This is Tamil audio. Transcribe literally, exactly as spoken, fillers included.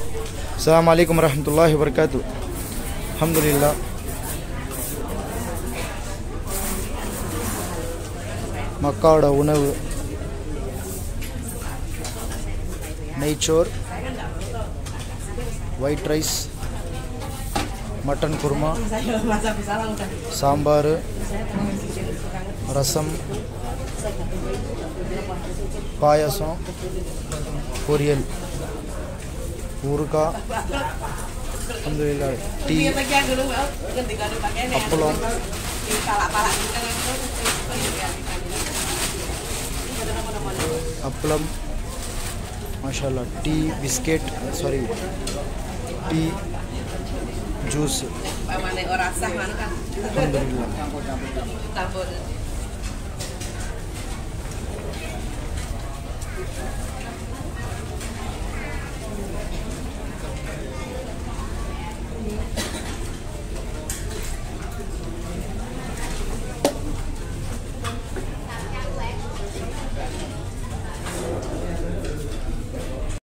Assalamualaikum warahmatullahi wabarakatuh. Alhamdulillah. மக்காவோட உணவு நெய்ச்சோர், white rice, mutton korma, sambar, rasam, payasam, poriyal, ஊறுகாய், அல்ஹம்துலில்லாஹ், டீ, அப்பளம், அப்பளம், மாஷாஅல்லாஹ், tea, biscuit, sorry tea, juice, அல்ஹம்துலில்லாஹ்.